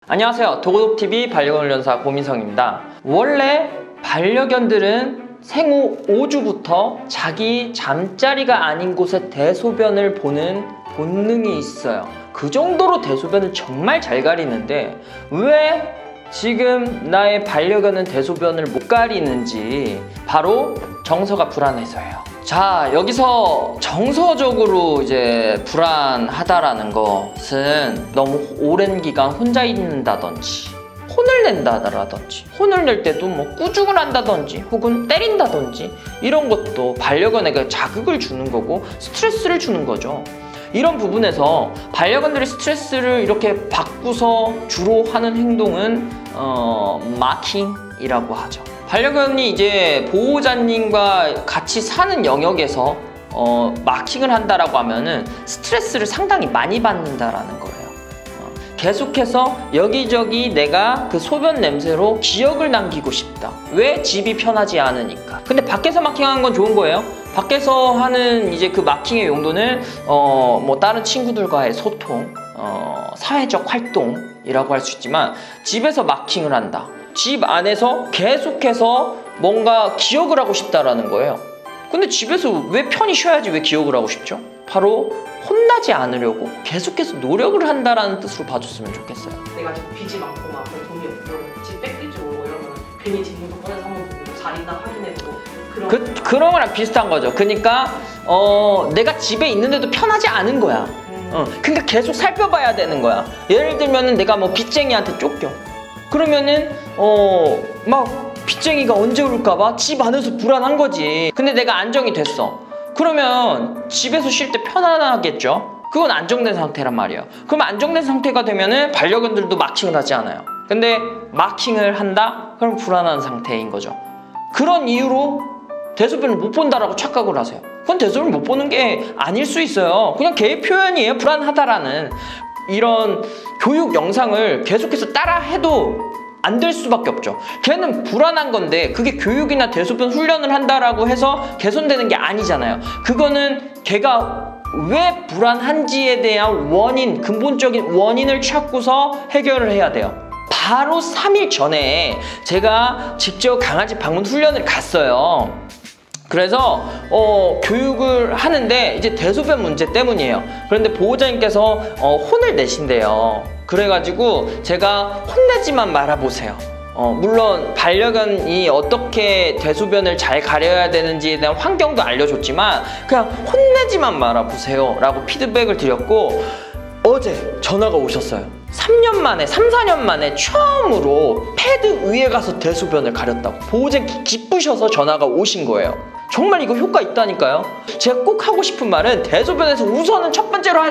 안녕하세요. 도구독TV 반려견훈련사 고민성입니다. 원래 반려견들은 생후 5주부터 자기 잠자리가 아닌 곳에 대소변을 보는 본능이 있어요. 그 정도로 대소변을 정말 잘 가리는데 왜 지금 나의 반려견은 대소변을 못 가리는지 바로 정서가 불안해서예요. 자, 여기서 정서적으로 이제 불안하다라는 것은 너무 오랜 기간 혼자 있는다든지 혼을 낸다라든지 혼을 낼 때도 뭐 꾸중을 한다든지 혹은 때린다든지 이런 것도 반려견에게 자극을 주는 거고 스트레스를 주는 거죠. 이런 부분에서 반려견들의 스트레스를 이렇게 바꾸서 주로 하는 행동은 마킹이라고 하죠. 반려견이 이제 보호자님과 같이 사는 영역에서 마킹을 한다라고 하면은 스트레스를 상당히 많이 받는다라는 거예요. 계속해서 여기저기 내가 그 소변 냄새로 기억을 남기고 싶다. 왜? 집이 편하지 않으니까. 근데 밖에서 마킹하는 건 좋은 거예요. 밖에서 하는 이제 그 마킹의 용도는 뭐 다른 친구들과의 소통, 사회적 활동이라고 할 수 있지만 집에서 마킹을 한다. 집 안에서 계속해서 뭔가 기억을 하고 싶다라는 거예요. 근데 집에서 왜 편히 쉬어야지 왜 기억을 하고 싶죠? 바로 혼나지 않으려고 계속해서 노력을 한다라는 뜻으로 봐줬으면 좋겠어요. 내가 지금 빚이 많고 막 돈이 없고 집 뺏길지 모르고 이러면 괜히 집부터 꺼내서 한번 보고 잘 있나 확인해보고 그런 거랑 비슷한 거죠. 그러니까 내가 집에 있는데도 편하지 않은 거야. 그러니까 계속 살펴봐야 되는 거야. 예를 들면은 내가 뭐 빚쟁이한테 쫓겨. 그러면은 막 빚쟁이가 언제 올까봐 집 안에서 불안한 거지. 근데 내가 안정이 됐어. 그러면 집에서 쉴 때 편안하겠죠? 그건 안정된 상태란 말이에요. 그럼 안정된 상태가 되면은 반려견들도 마킹을 하지 않아요. 근데 마킹을 한다? 그럼 불안한 상태인 거죠. 그런 이유로 대소변을 못 본다라고 착각을 하세요. 그건 대소변을 못 보는 게 아닐 수 있어요. 그냥 개의 표현이에요. 불안하다라는. 이런 교육 영상을 계속해서 따라 해도 안 될 수밖에 없죠. 걔는 불안한 건데 그게 교육이나 대소변 훈련을 한다라고 해서 개선되는 게 아니잖아요. 그거는 걔가 왜 불안한지에 대한 원인, 근본적인 원인을 찾고서 해결을 해야 돼요. 바로 3일 전에 제가 직접 강아지 방문 훈련을 갔어요. 그래서 교육을 하는데 이제 대소변 문제 때문이에요. 그런데 보호자님께서 혼을 내신대요. 그래가지고 제가 혼내지만 말아보세요. 물론 반려견이 어떻게 대소변을 잘 가려야 되는지에 대한 환경도 알려줬지만 그냥 혼내지만 말아보세요 라고 피드백을 드렸고 어제 전화가 오셨어요. 3년 만에 3, 4년 만에 처음으로 패드 위에 가서 대소변을 가렸다고 보호자님 기쁘셔서 전화가 오신 거예요. 정말 이거 효과 있다니까요. 제가 꼭 하고 싶은 말은 대소변에서 우선은 첫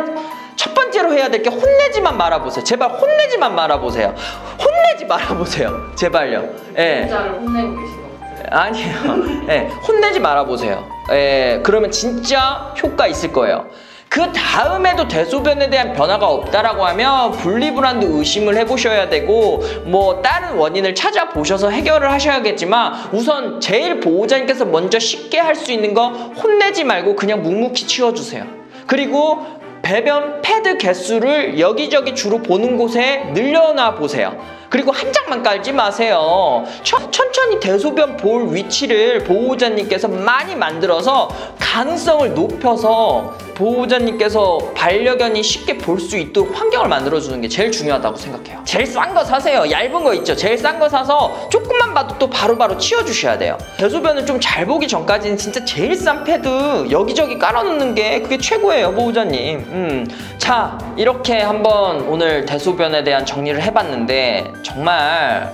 번째로 해야 될 게 혼내지만 말아보세요. 제발 혼내지만 말아보세요. 혼내지 말아보세요. 제발요. 혼자를 혼내고 계신 것 같아요. 아니에요. 혼내지 말아보세요. 그러면 진짜 효과 있을 거예요. 그 다음에도 대소변에 대한 변화가 없다라고 하면 분리불안도 의심을 해보셔야 되고 뭐 다른 원인을 찾아보셔서 해결을 하셔야겠지만 우선 제일 보호자님께서 먼저 쉽게 할 수 있는 거 혼내지 말고 그냥 묵묵히 치워주세요. 그리고 배변 패드 개수를 여기저기 주로 보는 곳에 늘려놔 보세요. 그리고 한 장만 깔지 마세요. 천천히 대소변 볼 위치를 보호자님께서 많이 만들어서 가능성을 높여서 보호자님께서 반려견이 쉽게 볼 수 있도록 환경을 만들어주는 게 제일 중요하다고 생각해요. 제일 싼 거 사세요. 얇은 거 있죠. 제일 싼 거 사서 조금만 봐도 또 바로바로 치워주셔야 돼요. 대소변을 좀 잘 보기 전까지는 진짜 제일 싼 패드 여기저기 깔아놓는 게 그게 최고예요, 보호자님. 자, 이렇게 한번 오늘 대소변에 대한 정리를 해봤는데 정말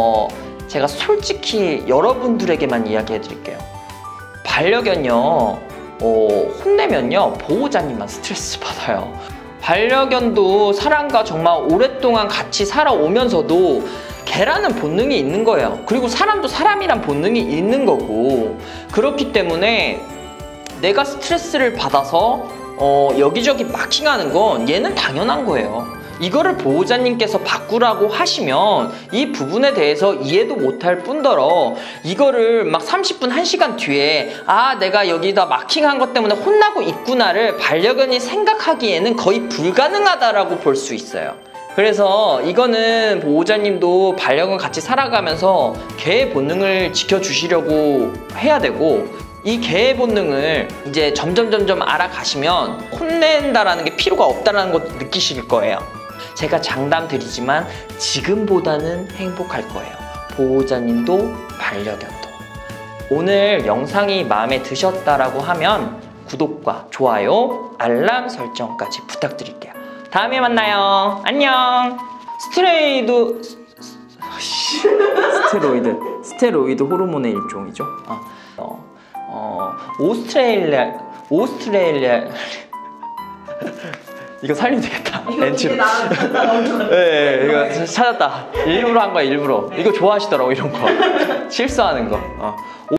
제가 솔직히 여러분들에게만 이야기해 드릴게요. 반려견요 혼내면요 보호자님만 스트레스 받아요. 반려견도 사람과 정말 오랫동안 같이 살아오면서도 걔라는 본능이 있는 거예요. 그리고 사람도 사람이란 본능이 있는 거고 그렇기 때문에 내가 스트레스를 받아서 여기저기 마킹하는 건 얘는 당연한 거예요. 이거를 보호자님께서 바꾸라고 하시면 이 부분에 대해서 이해도 못할 뿐더러 이거를 막 30분, 1시간 뒤에 아 내가 여기다 마킹한 것 때문에 혼나고 있구나를 반려견이 생각하기에는 거의 불가능하다라고 볼 수 있어요. 그래서 이거는 보호자님도 반려견 같이 살아가면서 개의 본능을 지켜주시려고 해야 되고, 이 개의 본능을 이제 점점 알아가시면 혼낸다라는 게 필요가 없다라는 것도 느끼실 거예요. 제가 장담 드리지만 지금보다는 행복할 거예요. 보호자님도 반려견도. 오늘 영상이 마음에 드셨다라고 하면 구독과 좋아요, 알람 설정까지 부탁드릴게요. 다음에 만나요. 안녕. 스테로이드 호르몬의 일종이죠. 오스트레일리아 이거 살리면 되겠다. 엔치로. 네, 이거 찾았다. 일부러 한 거야, 일부러. 이거 좋아하시더라고, 이런 거. 실수하는 거.